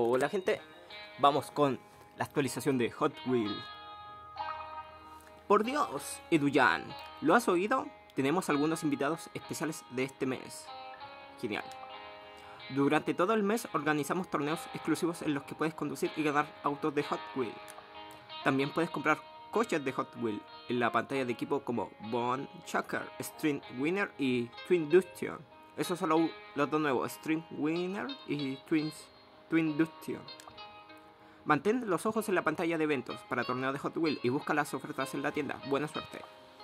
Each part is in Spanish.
Hola gente, vamos con la actualización de Hot Wheels. Por Dios, Eduyan, ¿lo has oído? Tenemos algunos invitados especiales de este mes. Genial. Durante todo el mes organizamos torneos exclusivos en los que puedes conducir y ganar autos de Hot Wheels. También puedes comprar coches de Hot Wheels en la pantalla de equipo como Bone Chucker, Stream Winner y Twin Duction. Esos son los dos nuevos, Stream Winner y Twin Duction. Mantén los ojos en la pantalla de eventos para torneo de Hot Wheels y busca las ofertas en la tienda. Buena suerte.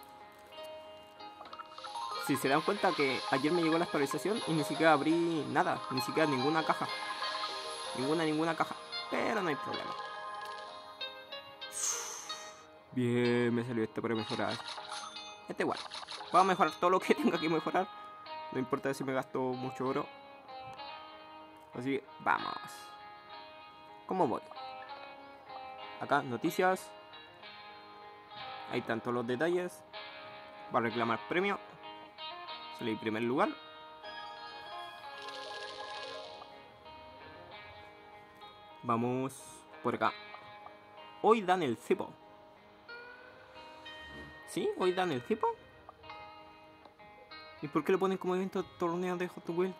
Si se dan cuenta que ayer me llegó la actualización y ni siquiera abrí nada, ni siquiera ninguna caja. Ninguna caja. Pero no hay problema. Bien, me salió este para mejorar. Este igual. Voy a mejorar todo lo que tenga que mejorar. No importa si me gasto mucho oro. Así que vamos. ¿Cómo voy? Acá, noticias. Ahí están todos los detalles. Va a reclamar premio. Salí en primer lugar. Vamos por acá. Hoy dan el cipo. ¿Sí? ¿Hoy dan el cipo? ¿Y por qué lo ponen como evento torneo de Hot Wheels?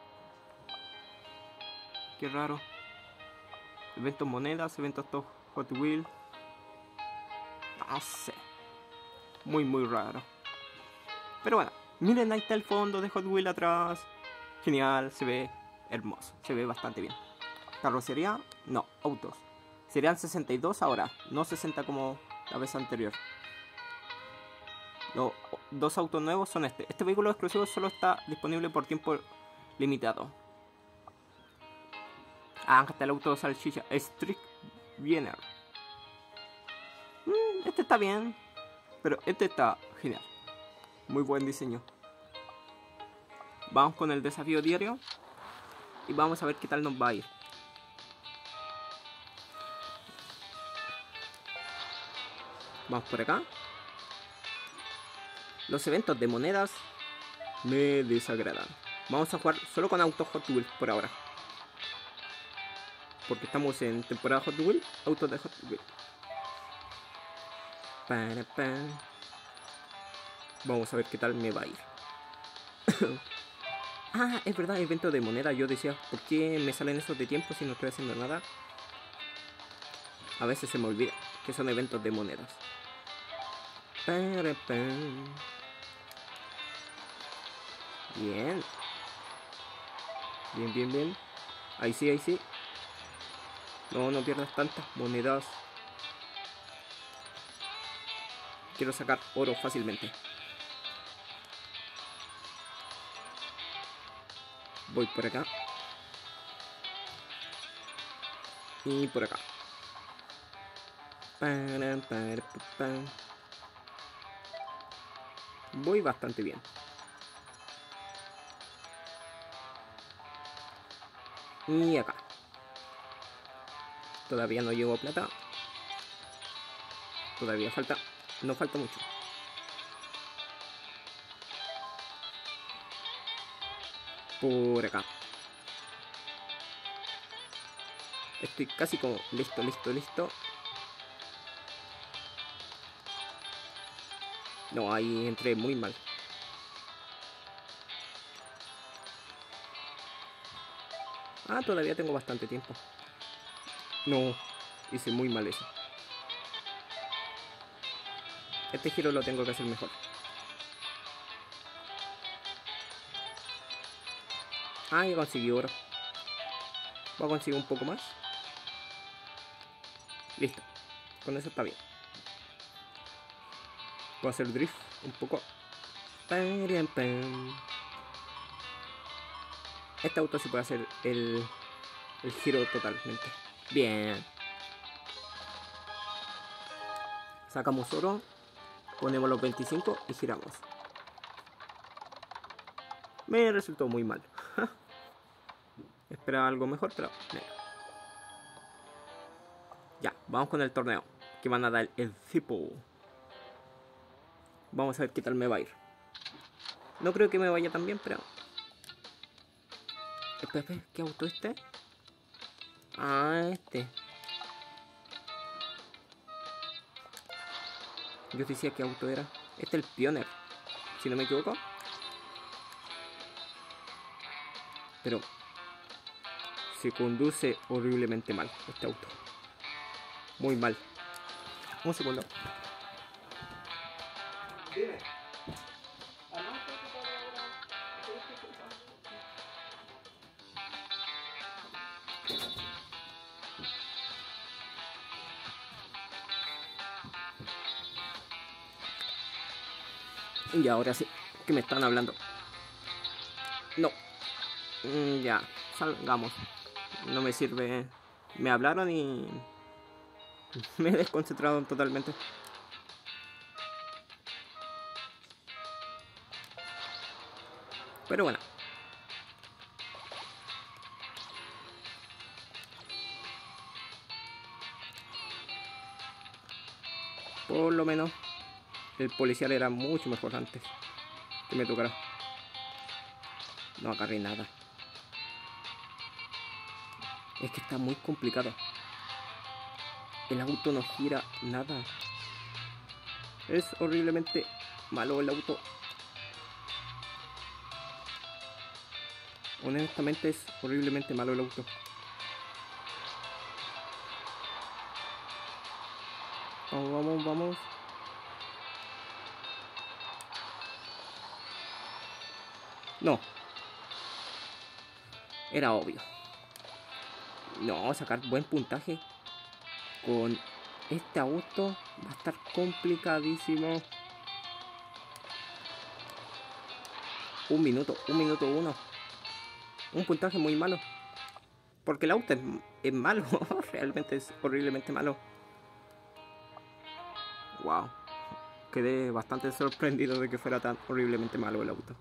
Qué raro. Eventos monedas, eventos Hot Wheels. No sé. Muy raro. Pero bueno, miren, ahí está el fondo de Hot Wheels atrás. Genial, se ve hermoso. Se ve bastante bien. Carrocería, no, autos. Serían 62 ahora, no 60 como la vez anterior. Los dos autos nuevos son este. Este vehículo exclusivo solo está disponible por tiempo limitado. Ah, acá está el auto de salchicha. Street Winner. Este está bien. Pero este está genial. Muy buen diseño. Vamos con el desafío diario. Y vamos a ver qué tal nos va a ir. Vamos por acá. Los eventos de monedas me desagradan. Vamos a jugar solo con autos Hot Wheels por ahora. Porque estamos en temporada Hot Wheels. Autos de Hot Wheels. Vamos a ver qué tal me va a ir. Ah, es verdad, evento de moneda. Yo decía, ¿por qué me salen esos de tiempo si no estoy haciendo nada? A veces se me olvida que son eventos de monedas. Bien. Bien. Ahí sí. No pierdas tantas monedas. Quiero sacar oro fácilmente. Voy por acá. Y por acá. Voy bastante bien. Y acá. Todavía no llevo plata. Todavía falta. No falta mucho. Por acá. Estoy casi como listo. No, ahí entré muy mal. Ah, todavía tengo bastante tiempo. No, hice muy mal eso. Este giro lo tengo que hacer mejor. Ah, ya conseguí oro. Voy a conseguir un poco más. Listo. Con eso está bien. Voy a hacer drift un poco. Este auto sí puede hacer el giro totalmente. Bien. Sacamos oro. Ponemos los 25 y giramos. Me resultó muy mal. Esperaba algo mejor, pero no. Ya, vamos con el torneo. Que van a dar el cipo. Vamos a ver qué tal me va a ir. No creo que me vaya tan bien, pero... Espera, ¿qué auto este? Ah, este. Yo decía qué auto era. Este es el Pioneer, si no me equivoco. Pero se conduce horriblemente mal este auto. Muy mal. Un segundo. Dime. Y ahora sí, que me están hablando. No. Ya, salgamos. No me sirve. Me hablaron y me he desconcentrado totalmente. Pero bueno. Por lo menos el policial era mucho mejor antes que me tocara. No agarré nada. Es que está muy complicado. El auto no gira nada. Es horriblemente malo el auto. Honestamente es horriblemente malo el auto. Vamos, vamos, vamos. No. Era obvio. No, sacar buen puntaje con este auto va a estar complicadísimo. Un minuto uno. Un puntaje muy malo. Porque el auto es malo. Realmente es horriblemente malo. Wow. Quedé bastante sorprendido de que fuera tan horriblemente malo el auto.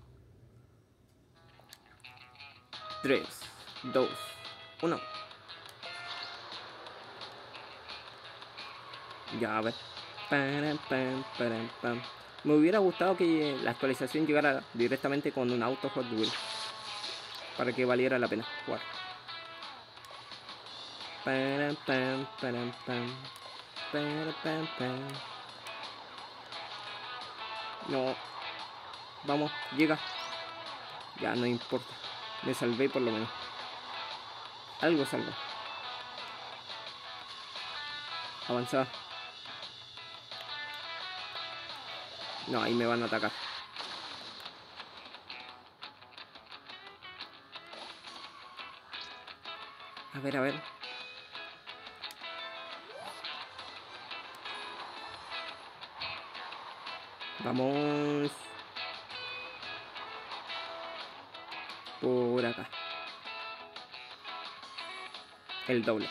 3, 2, 1. Ya, a ver. Pam, pam, pam, pam. Me hubiera gustado que la actualización llegara directamente con un auto Hot Wheels, para que valiera la pena jugar. Pam, pam, pam, pam. Pam, pam, pam. No. Vamos, llega. Ya, no importa. Me salvé por lo menos. Algo salvo. Avanzar. No, ahí me van a atacar. A ver, a ver. Vamos. Por acá. El doble.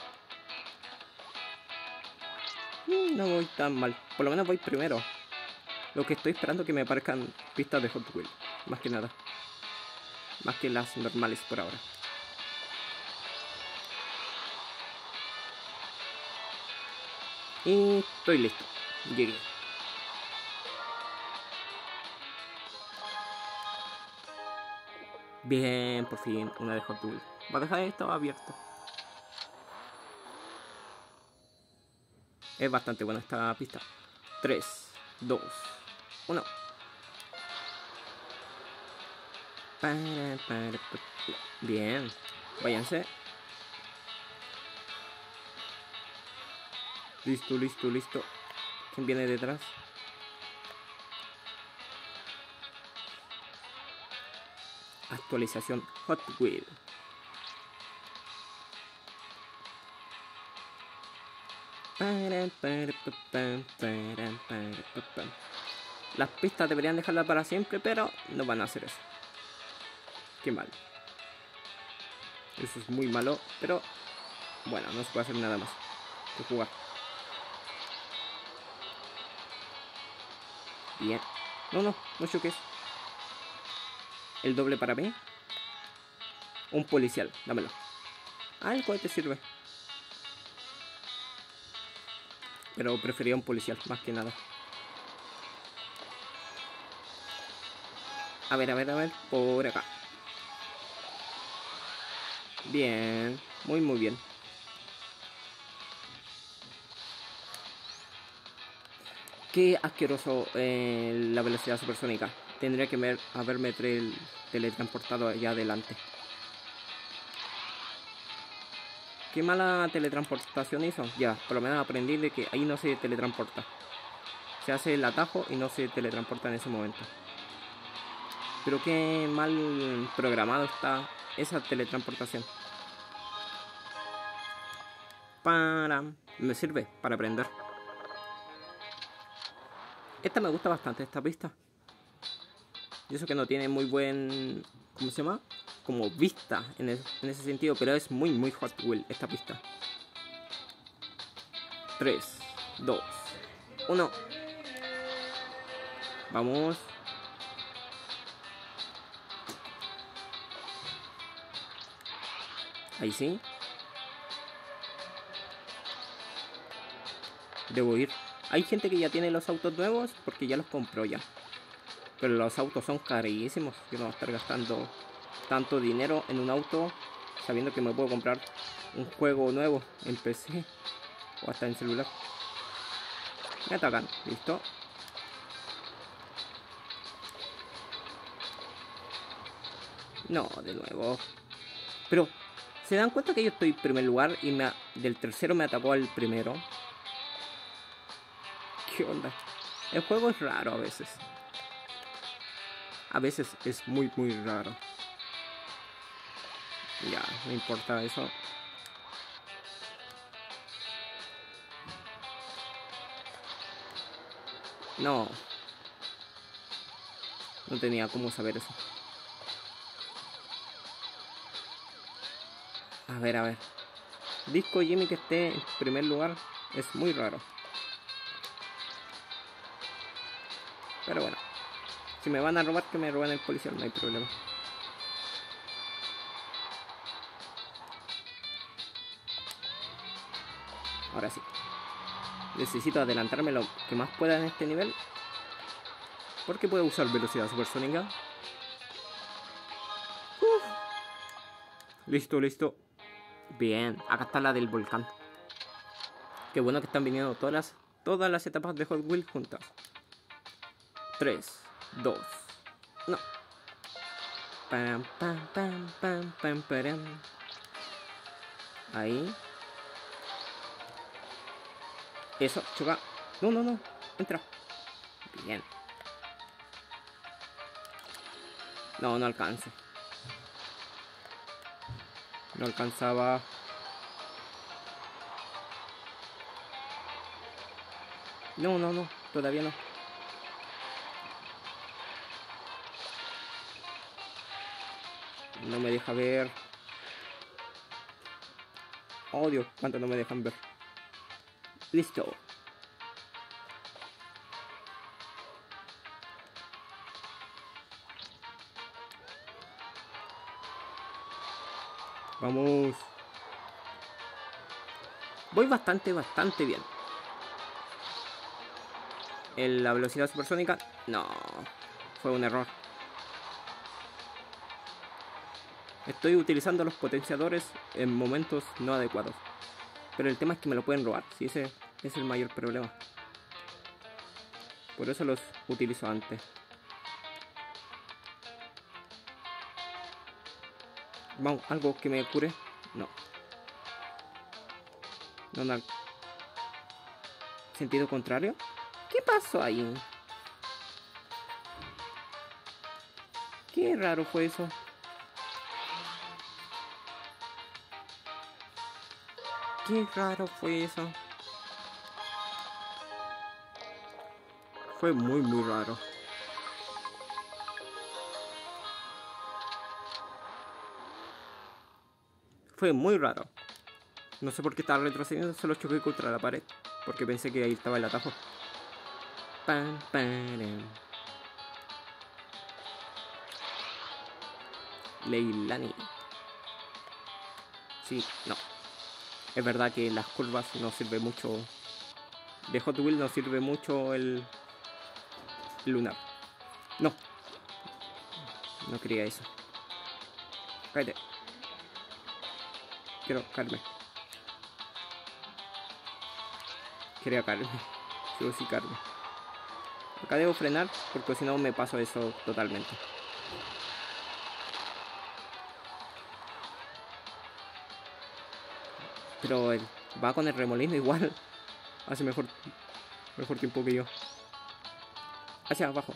No voy tan mal. Por lo menos voy primero. Lo que estoy esperando es que me aparezcan pistas de Hot Wheels. Más que nada. Más que las normales por ahora. Y estoy listo. Llegué. Bien, por fin, una de Hot Wheels. Va a dejar esto abierto. Es bastante buena esta pista. 3, 2, 1. Bien. Váyanse. Listo, listo, listo. ¿Quién viene detrás? Actualización Hot Wheels. Las pistas deberían dejarlas para siempre, pero no van a hacer eso. Qué mal. Eso es muy malo, pero bueno, no se puede hacer nada más que jugar. Bien. No choques. El doble para mí. Un policial, dámelo. Ah, el cohete sirve. Pero prefería un policial, más que nada. A ver, por acá. Bien, muy bien. Qué asqueroso la velocidad supersónica. Tendría que haberme teletransportado allá adelante. Qué mala teletransportación hizo. Ya, por lo menos aprendí de que ahí no se teletransporta. Se hace el atajo y no se teletransporta en ese momento. Pero qué mal programado está esa teletransportación. Me sirve para aprender. Esta me gusta bastante, esta pista. Y eso que no tiene muy buen... ¿Cómo se llama? Como vista en ese sentido. Pero es muy Hot Wheel esta pista. 3, 2, 1. Vamos. Ahí sí. Debo ir. Hay gente que ya tiene los autos nuevos porque ya los compró ya. Pero los autos son carísimos. Yo no voy a estar gastando tanto dinero en un auto sabiendo que me puedo comprar un juego nuevo en PC o hasta en celular. Me atacan. Listo. No, de nuevo. Pero, ¿se dan cuenta que yo estoy en primer lugar y del tercero me atacó al primero? ¿Qué onda? El juego es raro a veces. A veces es muy raro. Ya, no importa eso. No. No tenía cómo saber eso. A ver. Disco Jimmy que esté en primer lugar es muy raro. Pero bueno. Si me van a robar, que me roben el policial, no hay problema. Ahora sí. Necesito adelantarme lo que más pueda en este nivel. Porque puedo usar velocidad supersónica. Listo. Bien, acá está la del volcán. Qué bueno que están viniendo todas las etapas de Hot Wheels juntas. 3, 2, 1. Pam. Ahí. Eso, choca. No. Entra. Bien. No alcanzo. No alcanzaba. No. Todavía no. No me deja ver. Oh Dios, cuánto no me dejan ver. Listo. Vamos. Voy bastante bien. En la velocidad supersónica, no. Fue un error. Estoy utilizando los potenciadores en momentos no adecuados. Pero el tema es que me lo pueden robar. Si ese es el mayor problema. Por eso los utilizo antes. Vamos, algo que me cure. No. ¿Sentido contrario? ¿Qué pasó ahí? Qué raro fue eso. Qué raro fue eso. Fue muy raro. Fue muy raro. No sé por qué estaba retrocediendo, solo choqué contra la pared. Porque pensé que ahí estaba el atajo. Leilani. Sí, no. Es verdad que en las curvas no sirve mucho. De Hot Wheels no sirve mucho el lunar. No. No quería eso. Cállate. Quiero caerme. Quería caerme. Quiero sí caerme. Acá debo frenar porque si no me paso eso totalmente. Pero él va con el remolino igual. Hace mejor tiempo que yo. Hacia abajo.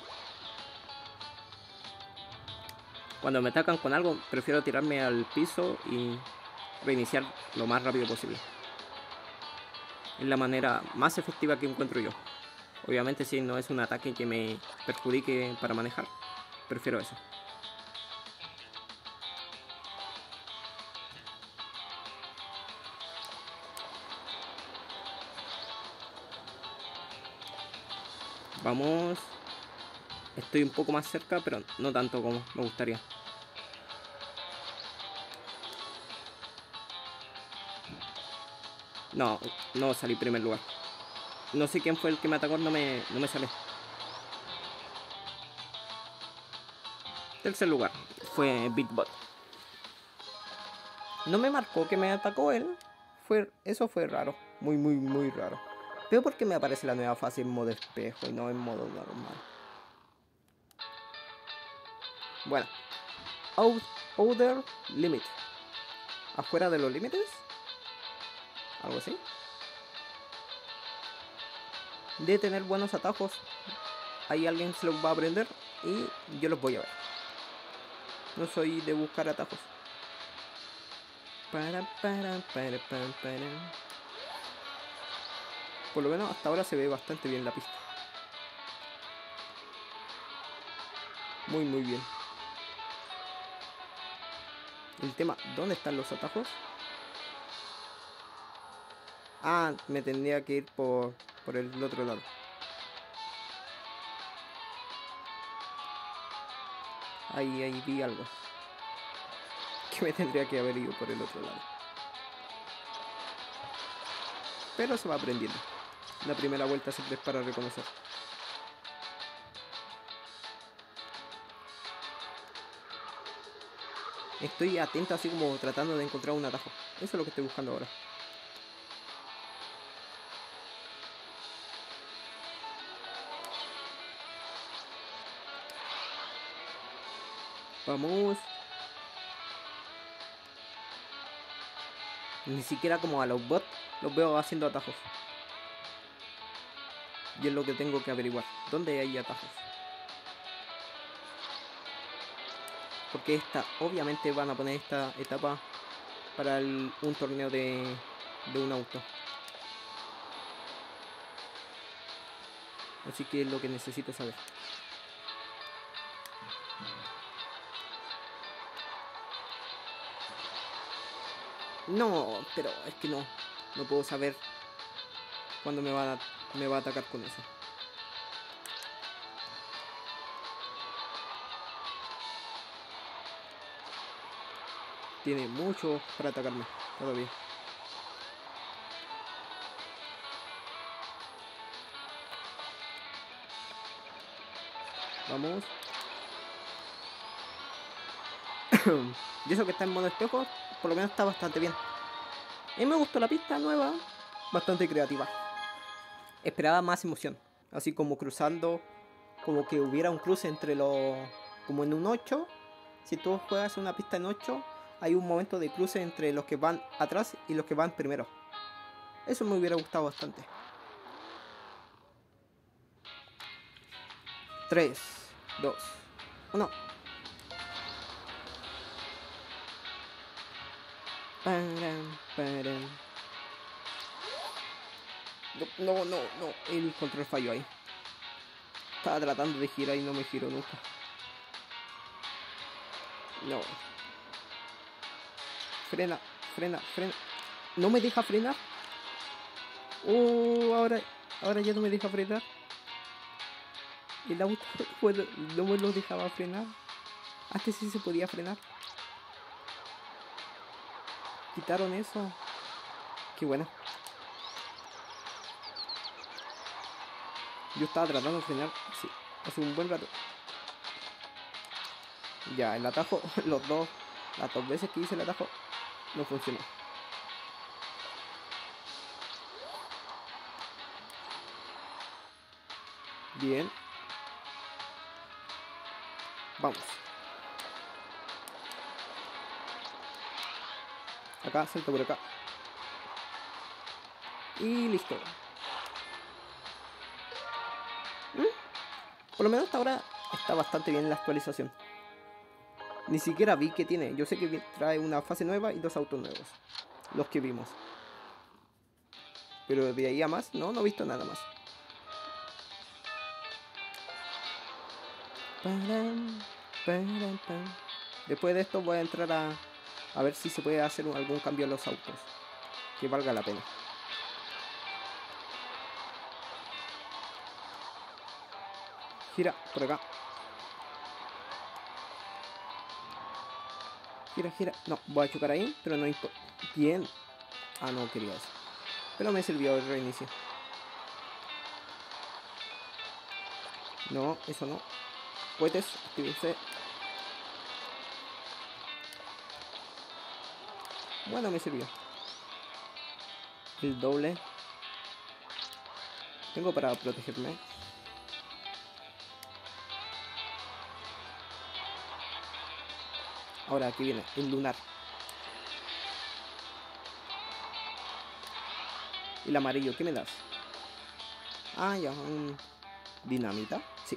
Cuando me atacan con algo, prefiero tirarme al piso y reiniciar lo más rápido posible. Es la manera más efectiva que encuentro yo. Obviamente si no es un ataque que me perjudique para manejar, prefiero eso. Vamos. Estoy un poco más cerca, pero no tanto como me gustaría. No salí en primer lugar. No sé quién fue el que me atacó, no me sale. Tercer lugar fue Bitbot. No me marcó que me atacó él. Eso fue raro. Muy raro. Pero ¿por qué me aparece la nueva fase en modo espejo y no en modo normal? Bueno. Outer Limit. ¿Afuera de los límites? Algo así. De tener buenos atajos. Ahí alguien se los va a aprender y yo los voy a ver. No soy de buscar atajos. Por lo menos hasta ahora se ve bastante bien la pista. Muy bien. El tema, ¿dónde están los atajos? Ah, me tendría que ir por el otro lado. Ahí vi algo. Que me tendría que haber ido por el otro lado. Pero se va aprendiendo. La primera vuelta siempre es para reconocer. Estoy atento así como tratando de encontrar un atajo. Eso es lo que estoy buscando ahora. Vamos. Ni siquiera como a los bots los veo haciendo atajos. Y es lo que tengo que averiguar. ¿Dónde hay atajos? Porque obviamente van a poner esta etapa para un torneo de un auto. Así que es lo que necesito saber. No, pero es que no puedo saber cuándo me va a atacar con eso. Tiene mucho para atacarme todavía. Vamos. Y eso que está en modo espejo, por lo menos está bastante bien. A mí me gustó la pista nueva, bastante creativa. Esperaba más emoción, así como cruzando, como que hubiera un cruce entre los, como en un 8. Si tú juegas una pista en 8, hay un momento de cruce entre los que van atrás y los que van primero. Eso me hubiera gustado bastante. 3, 2, 1. No, el control falló ahí. Estaba tratando de girar y no me giró nunca. No. Frena. No me deja frenar. Ahora ya no me deja frenar. El auto no me lo dejaba frenar. Antes sí se podía frenar. Quitaron eso. Qué bueno. Yo estaba tratando de frenar hace un buen rato. Ya, el atajo, las dos veces que hice el atajo, no funcionó. Bien, Vamos. Acá, salto por acá. Y listo. Por lo menos hasta ahora está bastante bien la actualización. Ni siquiera vi que tiene. Yo sé que trae una fase nueva y 2 autos nuevos. Los que vimos. Pero de ahí a más, no he visto nada más. Después de esto voy a entrar a ver si se puede hacer algún cambio en los autos que valga la pena. Gira por acá. Gira. No, voy a chocar ahí, pero no importa. Bien. Ah, no quería eso. Pero me sirvió el reinicio. No, eso no. Cohetes, actívense. Bueno, me sirvió. El doble. Tengo para protegerme. Ahora aquí viene el lunar. Y el amarillo, ¿qué me das? Ah, ya, un dinamita. Sí.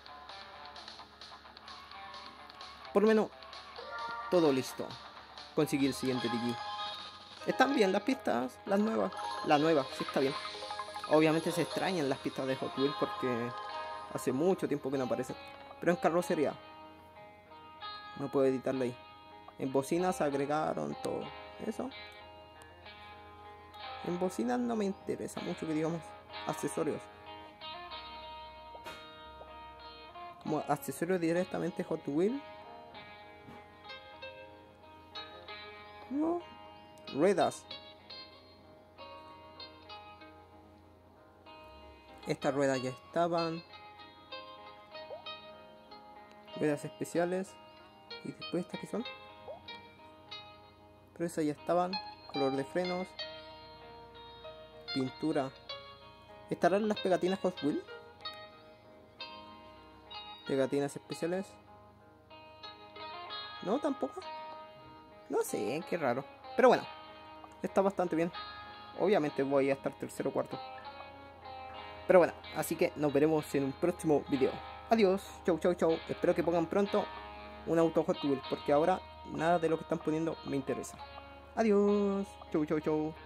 Por lo menos todo listo. Conseguí el siguiente Digi. Están bien las pistas, las nuevas. La nueva, sí está bien. Obviamente se extrañan las pistas de Hot Wheels porque hace mucho tiempo que no aparecen. Pero en carrocería no puedo editarlo ahí. En bocinas agregaron todo eso. En bocinas no me interesa mucho que digamos accesorios. Como accesorios directamente Hot Wheels. No. Ruedas. Estas ruedas ya estaban. Ruedas especiales. Y después estas que son. Pero esas ya estaban. Color de frenos. Pintura. ¿Estarán las pegatinas Hot Wheels? Pegatinas especiales. No, tampoco. No sé, qué raro. Pero bueno, está bastante bien. Obviamente voy a estar tercero o cuarto. Pero bueno, así que nos veremos en un próximo video. Adiós, chau. Espero que pongan pronto un auto Hot Wheels, porque ahora nada de lo que están poniendo me interesa. Adiós, chau.